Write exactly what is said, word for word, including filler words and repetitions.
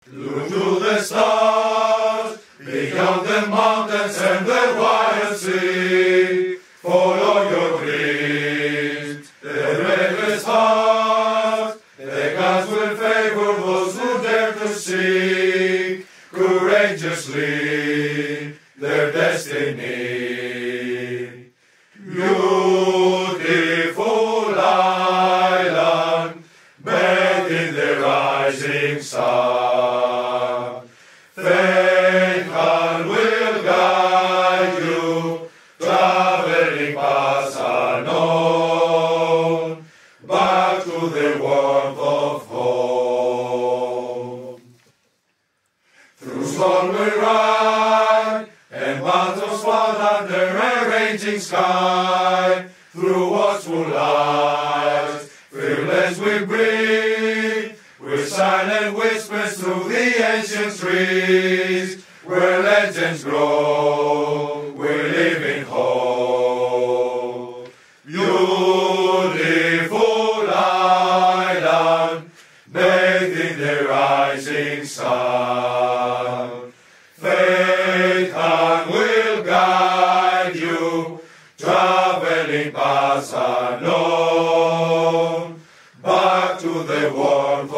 Look to the stars, beyond the mountains and the wide sea. Follow your dreams, the reckless heart. The gods will favor those who dare to seek courageously their destiny. Beautiful island, bathed in the rising sun. Faith hand will guide you, traveling paths unknown, back to the warmth of home. Through storm we ride, and battles fought under a raging sky. Through watchful eyes, fearless we breathe, with silent whispers through the ancient trees, where legends grow, we live in hope. Beautiful island, bathed in the rising sun. Faith hand will guide you, traveling paths unknown, back to the warmth